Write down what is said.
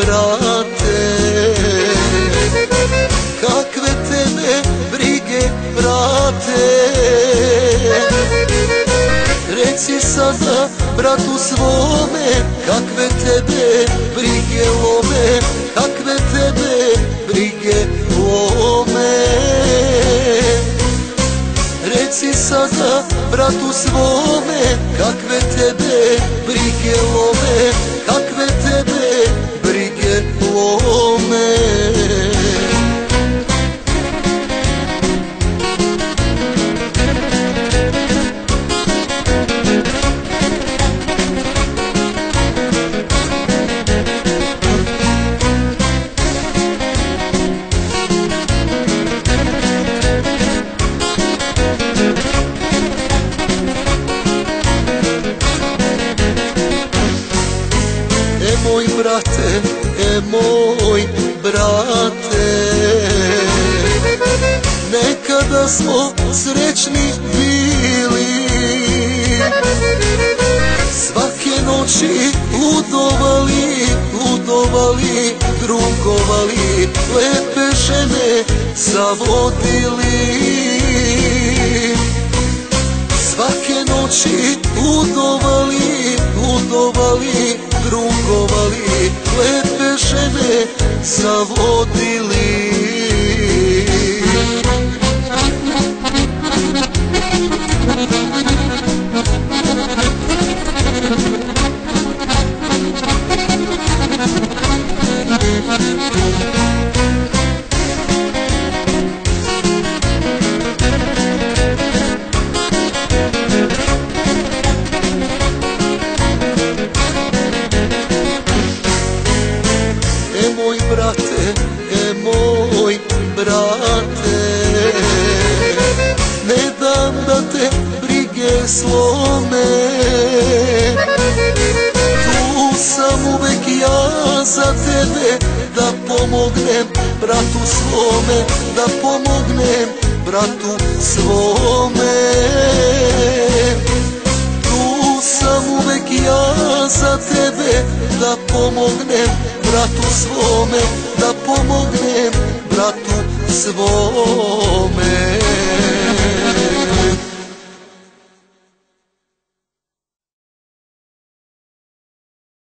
brate, kakve tebe brige brate. Reci sada bratu svome, kakve tebe brige lome, kakve tebe brige lome. Reci sada bratu svome, kakve tebe brige lome, kakve tebe brige lome. Moj brate, moj brate, nekada smo srećni bili, svake noći ludovali, ludovali, drugovali, lepe žene zavodili. Svake noći ludovali, ludovali, drugovali, lepe žene zavodili. Moj brate, moj brate, ne dam da te brige slome. Tu sam uvek ja za tebe, da pomognem bratu svome, da pomognem bratu svome. Tu sam uvek ja za tebe, da pomognem bratu svome, da pomognem bratu svome.